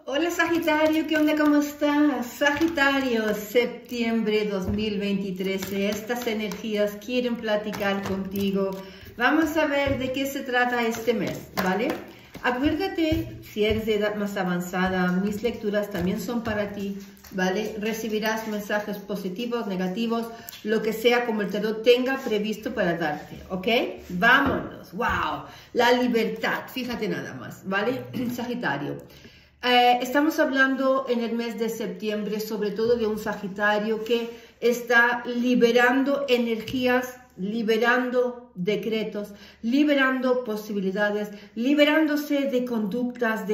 Hola Sagitario, ¿qué onda? ¿Cómo estás? Sagitario, septiembre 2023. Estas energías quieren platicar contigo. Vamos a ver de qué se trata este mes, ¿vale? Acuérdate, si eres de edad más avanzada, mis lecturas también son para ti, ¿vale? Recibirás mensajes positivos, negativos, lo que sea como el tarot tenga previsto para darte, ¿ok? Vámonos, wow, la libertad, fíjate nada más, ¿vale? Sagitario. Estamos hablando en el mes de septiembre sobre todo de un Sagitario que está liberando energías, liberando decretos, liberando posibilidades, liberándose de conductas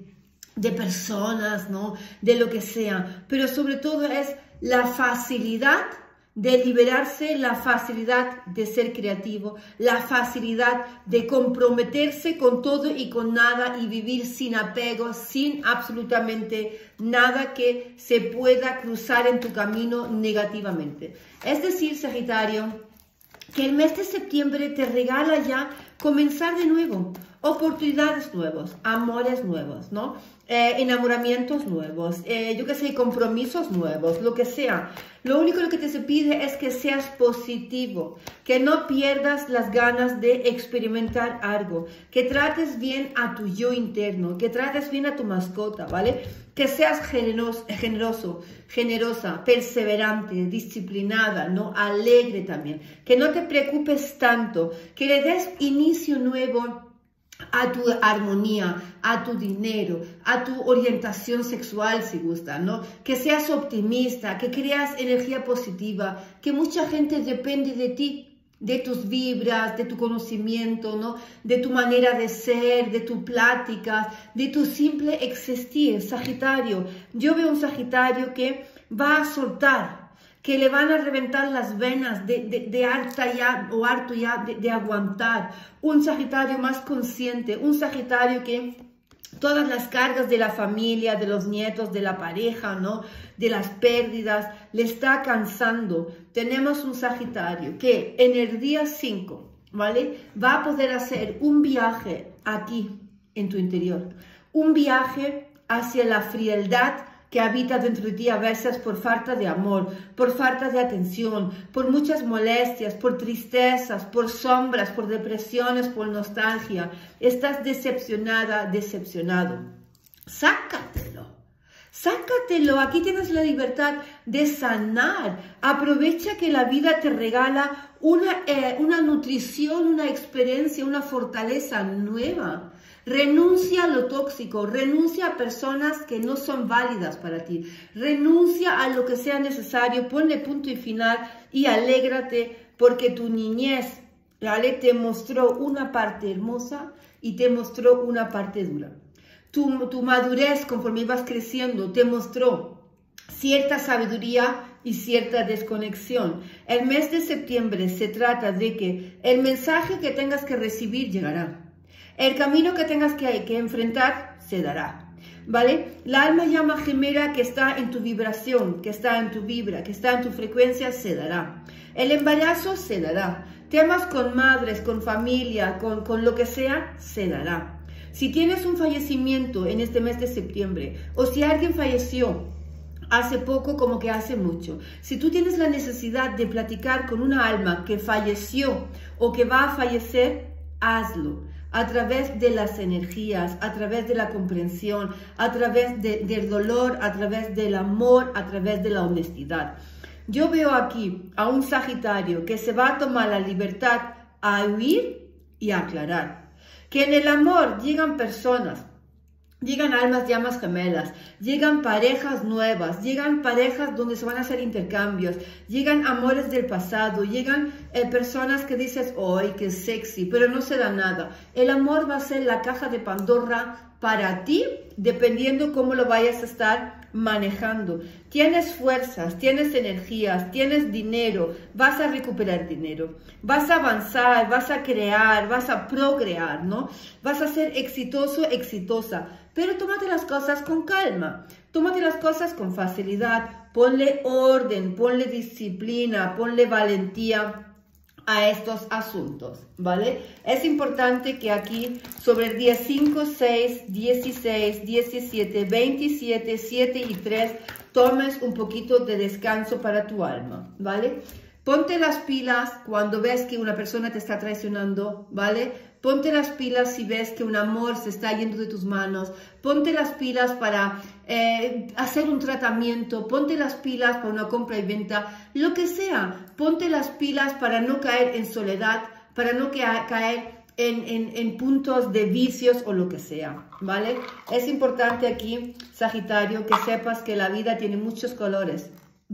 de personas, ¿no? De lo que sea, pero sobre todo es la facilidad de liberarse, la facilidad de ser creativo, la facilidad de comprometerse con todo y con nada y vivir sin apego, sin absolutamente nada que se pueda cruzar en tu camino negativamente. Es decir, Sagitario, que el mes de septiembre te regala ya comenzar de nuevo, oportunidades nuevos, amores nuevos, ¿no? Enamoramientos nuevos, yo qué sé, compromisos nuevos, lo que sea. Lo único que te se pide es que seas positivo, que no pierdas las ganas de experimentar algo, que trates bien a tu yo interno, que trates bien a tu mascota, ¿vale? Que seas generoso, generosa, perseverante, disciplinada, ¿no? Alegre también, que no te preocupes tanto, que le des inicio nuevo a tu armonía, a tu dinero, a tu orientación sexual si gusta, ¿no? Que seas optimista, que creas energía positiva, que mucha gente depende de ti, de tus vibras, de tu conocimiento, ¿no? De tu manera de ser, de tu plática, de tu simple existir, Sagitario. Yo veo un Sagitario que va a soltar, que le van a reventar las venas de harta ya o harto ya de aguantar. Un Sagitario más consciente, un Sagitario que todas las cargas de la familia, de los nietos, de la pareja, ¿no? De las pérdidas, le está cansando. Tenemos un Sagitario que en el día 5, ¿vale? Va a poder hacer un viaje aquí, en tu interior. Un viaje hacia la frialdad que habita dentro de ti a veces por falta de amor, por falta de atención, por muchas molestias, por tristezas, por sombras, por depresiones, por nostalgia. Estás decepcionada, decepcionado. Sácatelo. Sácatelo, aquí tienes la libertad de sanar. Aprovecha que la vida te regala una nutrición, una experiencia, una fortaleza nueva. Renuncia a lo tóxico, renuncia a personas que no son válidas para ti, renuncia a lo que sea necesario, ponle punto y final y alégrate porque tu niñez, ¿vale? Te mostró una parte hermosa y te mostró una parte dura. Tu madurez conforme ibas creciendo te mostró cierta sabiduría y cierta desconexión. El mes de septiembre se trata de que el mensaje que tengas que recibir llegará. El camino que tengas que enfrentar se dará, ¿vale? La alma llama gemela que está en tu vibración, que está en tu vibra, que está en tu frecuencia, se dará. El embarazo se dará. Temas con madres, con familia, con lo que sea, se dará. Si tienes un fallecimiento en este mes de septiembre, o si alguien falleció hace poco como que hace mucho, si tú tienes la necesidad de platicar con una alma que falleció o que va a fallecer, hazlo. A través de las energías, a través de la comprensión, a través del dolor, a través del amor, a través de la honestidad. Yo veo aquí a un Sagitario que se va a tomar la libertad a huir y a aclarar. Que en el amor llegan personas, llegan almas llamas gemelas, llegan parejas nuevas, llegan parejas donde se van a hacer intercambios, llegan amores del pasado, llegan personas que dices, ¡ay, qué sexy! Pero no se da nada. El amor va a ser la caja de Pandora para ti, dependiendo cómo lo vayas a estar manejando. Tienes fuerzas, tienes energías, tienes dinero, vas a recuperar dinero, vas a avanzar, vas a crear, vas a procrear, ¿no? Vas a ser exitoso, exitosa, pero tómate las cosas con calma, tómate las cosas con facilidad, ponle orden, ponle disciplina, ponle valentía a estos asuntos, ¿vale? Es importante que aquí sobre el día 5, 6, 16, 17, 27, 7 y 3 tomes un poquito de descanso para tu alma, ¿vale? Ponte las pilas cuando ves que una persona te está traicionando, ¿vale? Ponte las pilas si ves que un amor se está yendo de tus manos. Ponte las pilas para hacer un tratamiento. Ponte las pilas para una compra y venta. Lo que sea. Ponte las pilas para no caer en soledad, para no caer en puntos de vicios o lo que sea, ¿vale? Es importante aquí, Sagitario, que sepas que la vida tiene muchos colores.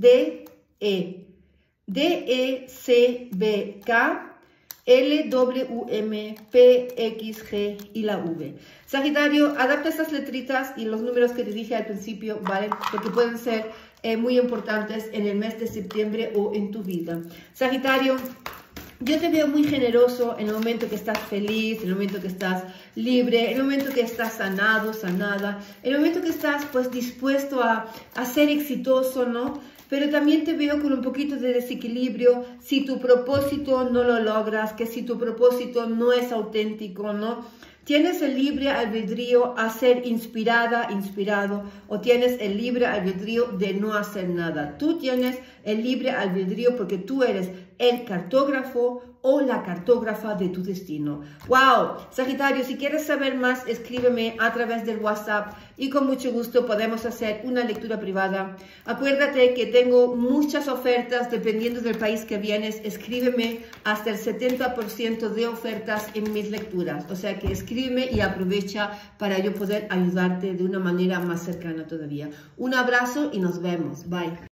D-E-C-B-K, L-W-M, P-X-G y la V. Sagitario, adapta estas letritas y los números que te dije al principio, ¿vale? Porque pueden ser muy importantes en el mes de septiembre o en tu vida. Sagitario, yo te veo muy generoso en el momento que estás feliz, en el momento que estás libre, en el momento que estás sanado, sanada, en el momento que estás pues dispuesto a ser exitoso, ¿no? Pero también te veo con un poquito de desequilibrio si tu propósito no lo logras, que si tu propósito no es auténtico, ¿no? Tienes el libre albedrío a ser inspirada, inspirado, o tienes el libre albedrío de no hacer nada. Tú tienes el libre albedrío porque tú eres el cartógrafo o la cartógrafa de tu destino. ¡Wow! Sagitario, si quieres saber más, escríbeme a través del WhatsApp y con mucho gusto podemos hacer una lectura privada. Acuérdate que tengo muchas ofertas dependiendo del país que vienes. Escríbeme hasta el 70% de ofertas en mis lecturas. O sea que escríbeme y aprovecha para yo poder ayudarte de una manera más cercana todavía. Un abrazo y nos vemos. Bye.